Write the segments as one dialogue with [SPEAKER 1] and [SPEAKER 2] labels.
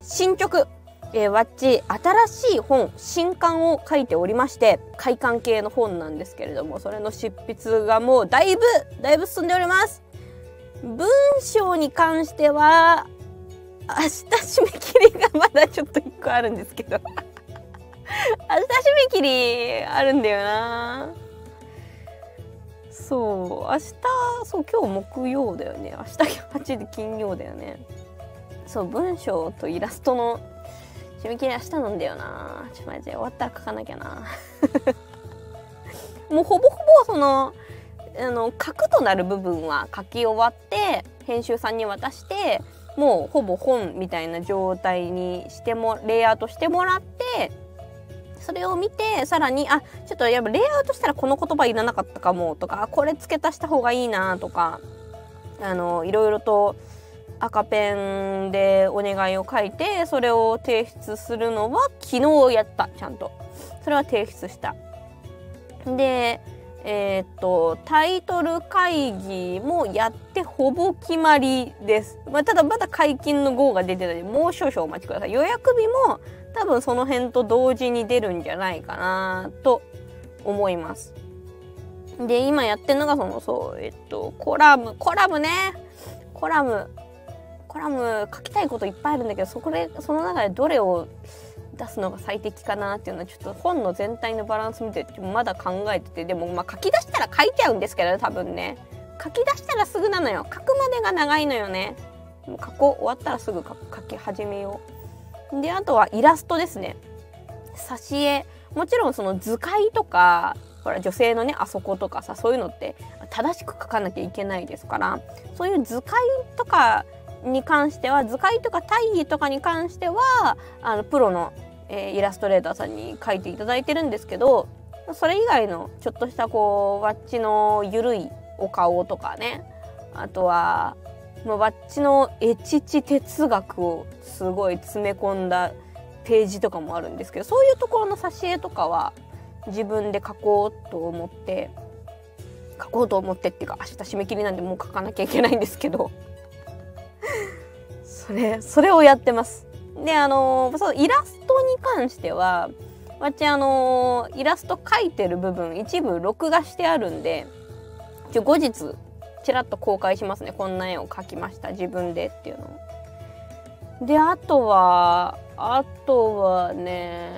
[SPEAKER 1] 進捗、わっち新しい本新刊を書いておりまして、快感系の本なんですけれども、それの執筆がもうだいぶ進んでおります。文章に関しては明日締め切りがまだちょっと1個あるんですけど明日締め切りあるんだよな。そう明日、そう今日木曜だよね。明日8で金曜だよね。そう文章とイラストの締め切り明日なんだよな。ちょっと待って、終わったら書かなきゃなもうほぼほぼその書くとなる部分は書き終わって編集さんに渡して、もうほぼ本みたいな状態にしてもレイアウトしてもらって、それを見てさらにちょっとやっぱレイアウトしたらこの言葉いらなかったかもとか、これ付け足した方がいいなとか、いろいろと赤ペンでお願いを書いて、それを提出するのは昨日やった。ちゃんとそれは提出した。でタイトル会議もやってほぼ決まりです。ただまだ解禁の号が出てないので、もう少々お待ちください。予約日も多分その辺と同時に出るんじゃないかなと思います。で今やってるのがコラムね。コラム書きたいこといっぱいあるんだけど、その中でどれを出すのが最適かなっていうのはちょっと本の全体のバランス見てまだ考えてて、でも書き出したら書いちゃうんですけどね、多分ね。書き出したらすぐなのよ。書くまでが長いのよね。終わったらすぐ書き始めよう。であとはイラストですね。挿絵、もちろんその図解とか、ほら女性のねあそことかさ、そういうのって正しく書かなきゃいけないですから、そういう図解とかに関しては、図解とか大義とかに関してはプロのイラストレーターさんに書いていただいてるんですけど、それ以外のちょっとしたワッチのゆるいお顔とかね、あとはワッチのエチチ哲学をすごい詰め込んだページとかもあるんですけど、そういうところの挿絵とかは自分で書こうと思ってっていうか、明日締め切りなんでもう書かなきゃいけないんですけどそれをやってます。でそうイラストに関しては私イラスト描いてる部分一部録画してあるんで、後日ちらっと公開しますね。こんな絵を描きました自分でっていうのを。であとはね、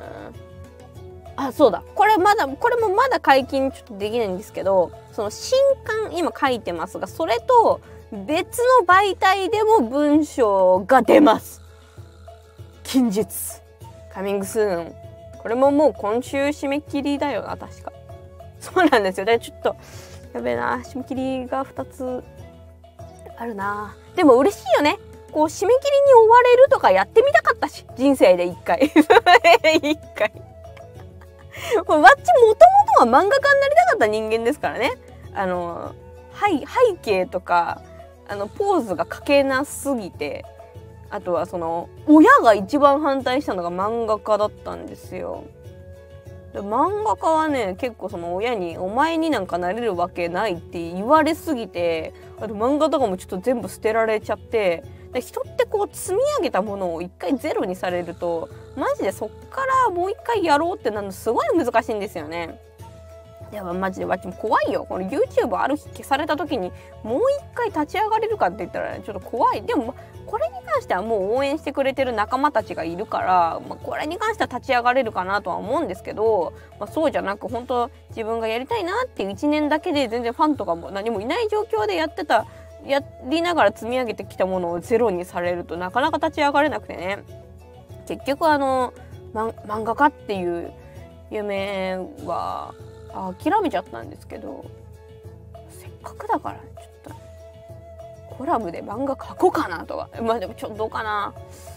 [SPEAKER 1] そうだ、これもまだ解禁ちょっとできないんですけど、その新刊今書いてますが、それと別の媒体でも文章が出ます。近日カミングスーン。これももう今週締め切りだよな、確か。そうなんですよ。でちょっとやべえな、締め切りが2つあるな。でも嬉しいよね。締め切りに追われるとかやってみたかったし、人生で1回1回わっちもともとは漫画家になりたかった人間ですからね。背景とかポーズが描けなすぎて、あとは親が一番反対したのが漫画家だったんですよ。で漫画家はね、結構親に「お前になんかなれるわけない」って言われすぎて、あと漫画とかもちょっと全部捨てられちゃって、で人って積み上げたものを一回ゼロにされると、マジでそっからもう一回やろうってなるのすごい難しいんですよね。でもマジでわっちも怖いよ。この YouTube ある日消された時にもう一回立ち上がれるかって言ったら、ね、ちょっと怖い。でもこれに関してはもう応援してくれてる仲間たちがいるから、これに関しては立ち上がれるかなとは思うんですけど、そうじゃなく本当自分がやりたいなっていう1年だけで全然ファンとかも何もいない状況でやりながら積み上げてきたものをゼロにされるとなかなか立ち上がれなくてね。結局漫画家っていう夢は諦めちゃったんですけど、せっかくだからちょっとコラムで漫画描こうかなとか。でもちょっとどうかな。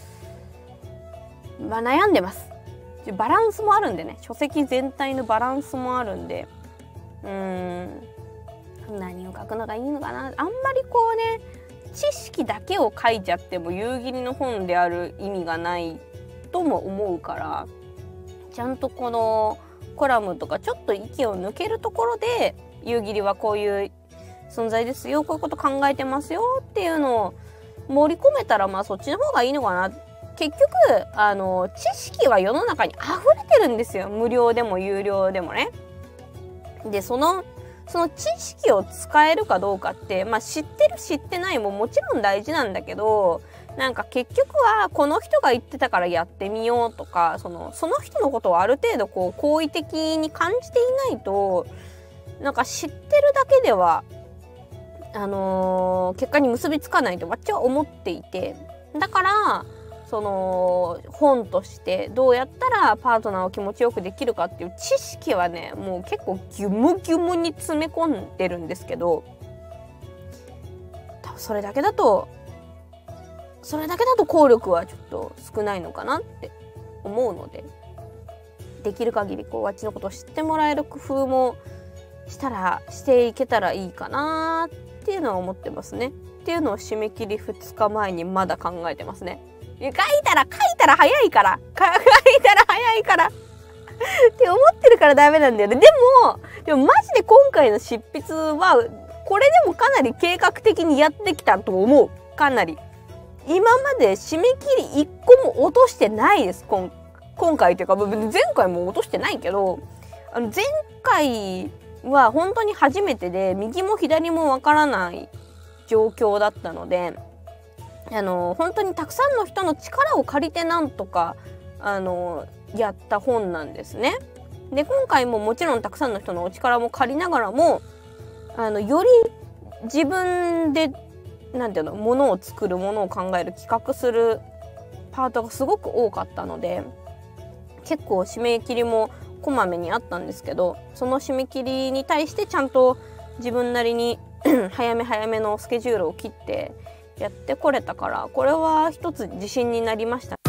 [SPEAKER 1] 悩んでます。バランスもあるんでね、書籍全体のバランスもあるんで、何を書くのがいいのかな。あんまり知識だけを書いちゃっても夕霧の本である意味がないとも思うから、ちゃんとこのコラムとかちょっと息を抜けるところで、夕霧はこういう存在ですよ、こういうこと考えてますよっていうのを盛り込めたら、そっちの方がいいのかなっ結局知識は世の中に溢れてるんですよ。無料でも有料でもね。でその知識を使えるかどうかって、まあ、知ってる知ってないももちろん大事なんだけど、なんか結局はこの人が言ってたからやってみようとか、その人のことをある程度こう好意的に感じていないと、なんか知ってるだけでは結果に結びつかないと私は思っていて、だから本としてどうやったらパートナーを気持ちよくできるかっていう知識はね、もう結構ギュムギュムに詰め込んでるんですけど、多分それだけだと効力はちょっと少ないのかなって思うので、できる限りこうあっちのことを知ってもらえる工夫もしていけたらいいかなっていうのは思ってますね。っていうのを締め切り2日前にまだ考えてますね。書いたら早いからって思ってるからダメなんだよね。でもマジで今回の執筆はこれでもかなり計画的にやってきたと思う。かなり今まで締め切り1個も落としてないです。今回というか前回も落としてないけど、前回は本当に初めてで右も左もわからない状況だったので、本当にたくさんの人の力を借りてなんとかやった本なんですね。で今回ももちろんたくさんの人のお力も借りながらもより自分でものを作る、ものを考える、企画するパートがすごく多かったので、結構締め切りもこまめにあったんですけど、その締め切りに対してちゃんと自分なりに早めのスケジュールを切ってやってこれたから、これは一つ自信になりました。